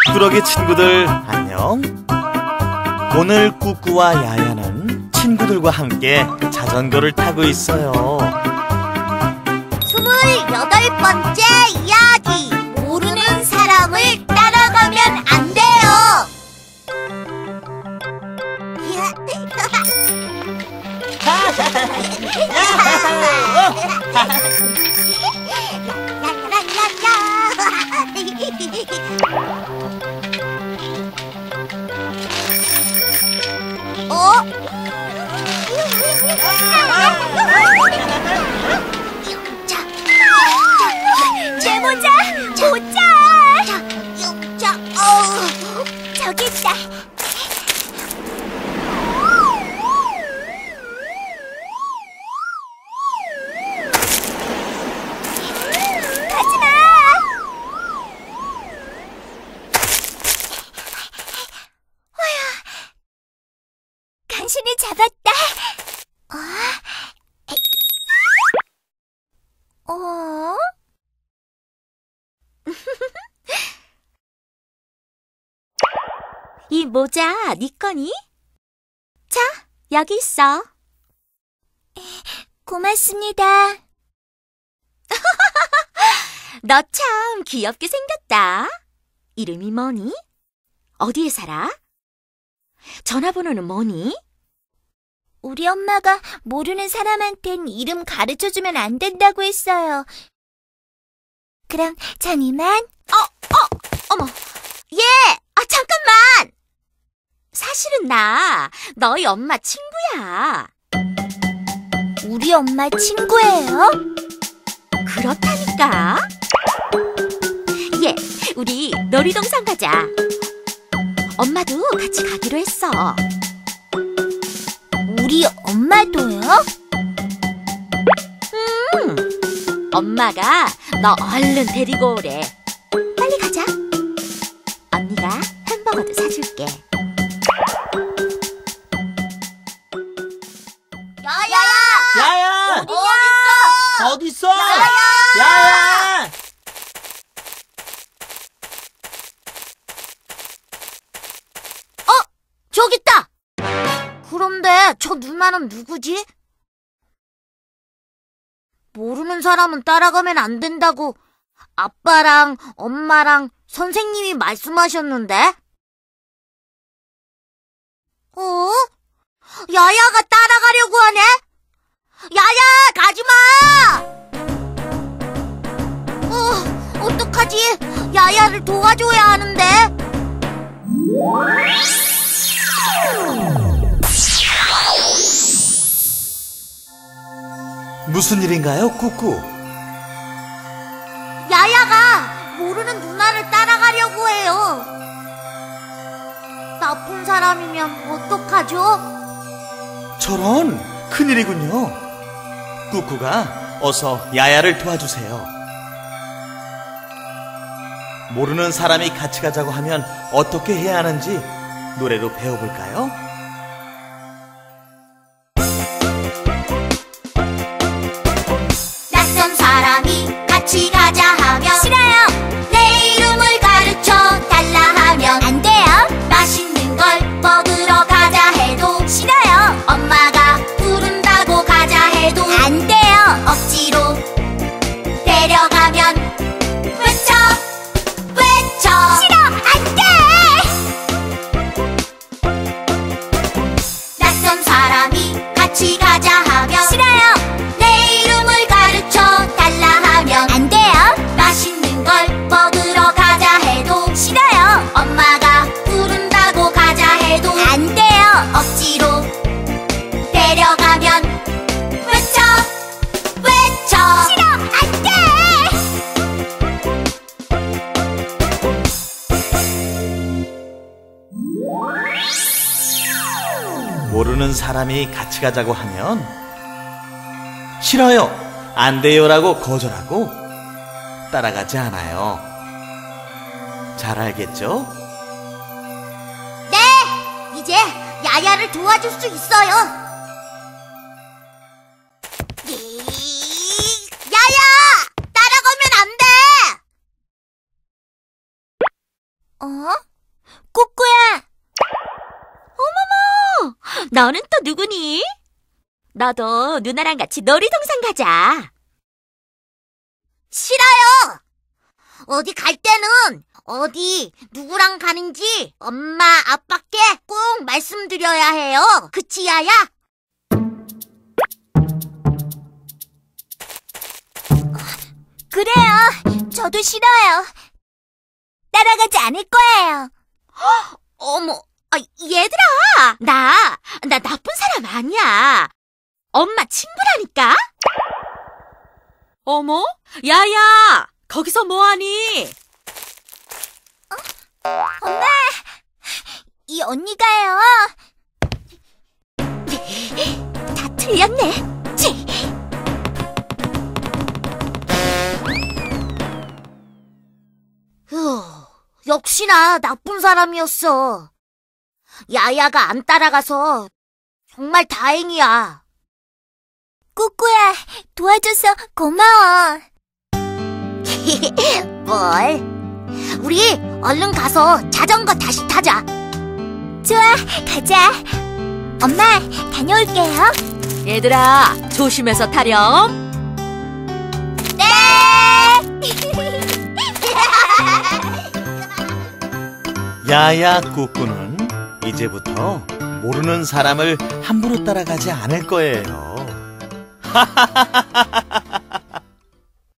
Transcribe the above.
꾸러기 친구들 안녕. 오늘 꾸꾸와 야야는 친구들과 함께 자전거를 타고 있어요. 28번째 이야기. 모르는 사람을 따라가면 안 돼요. 제 모자! 모자! 저기 있다. 가지마! 간신히 잡았다. 이 모자 네 거니? 자, 여기 있어. 고맙습니다. 너 참 귀엽게 생겼다. 이름이 뭐니? 어디에 살아? 전화번호는 뭐니? 우리 엄마가 모르는 사람한텐 이름 가르쳐주면 안 된다고 했어요. 그럼 전 이만. 어머. 잠깐만. 사실은 나 너희 엄마 친구야. 우리 엄마 친구예요? 그렇다니까. 우리 놀이동산 가자. 엄마도 같이 가기로 했어. 우리 엄마도요? 엄마가 너 얼른 데리고 오래. 빨리 가자. 언니가 햄버거도 사줄게. 야야! 어디 있어? 야야! 야야! 저기 있다! 그런데 저 누나는 누구지? 모르는 사람은 따라가면 안 된다고 아빠랑 엄마랑 선생님이 말씀하셨는데? 야야가 따라가려고 하네? 야야, 가지마! 어떡하지? 야야를 도와줘야 하는데? 무슨 일인가요, 꾸꾸? 야야가 모르는 누나를 따라가려고 해요. 나쁜 사람이면 어떡하죠? 저런, 큰일이군요. 꾸꾸가 어서 야야를 도와주세요. 모르는 사람이 같이 가자고 하면 어떻게 해야 하는지 노래로 배워볼까요? 낯선 사람이 같이 가자 하면 싫어요. 내 이름을 가르쳐 달라 하면 안 돼요. 맛있는 걸 먹으러 가자 해도 싫어요. 엄마가 부른다고 가자 해도 안 돼요. 억지로 데려가면 외쳐 싫어, 안 돼. 낯선 사람이 같이 가자 하면 싫어요. 내 이름을 가르쳐 달라 하면 안 돼요. 맛있는 걸 먹으러 가자 해도 싫어요. 엄마가 부른다고 가자 해도 안 돼요. 억지로 데려가면 외쳐 싫어, 안 돼. 모르는 사람이 같이 가자고 하면 싫어요, 안 돼요라고 거절하고 따라가지 않아요. 잘 알겠죠? 네, 이제 야야를 도와줄 수 있어요. 야야! 따라가면 안 돼! 꾸꾸야! 너는 또 누구니? 너도 누나랑 같이 놀이동산 가자. 싫어요! 어디 갈 때는 어디 누구랑 가는지 엄마, 아빠께 꼭 말씀드려야 해요. 그치, 야야? 그래요. 저도 싫어요. 따라가지 않을 거예요. 어머, 얘들아! 나 나쁜 사람 아니야. 엄마 친구라니까? 어머, 야야, 거기서 뭐하니? 엄마! 이 언니가요. 다 틀렸네. 치. 휴, 역시나 나쁜 사람이었어. 야야가 안 따라가서 정말 다행이야. 꾸꾸야, 도와줘서 고마워. 뭘? 우리 얼른 가서 자전거 다시 타자. 좋아, 가자. 엄마, 다녀올게요. 얘들아, 조심해서 타렴. 네! 야야 꾸꾸는 이제부터 모르는 사람을 함부로 따라가지 않을 거예요.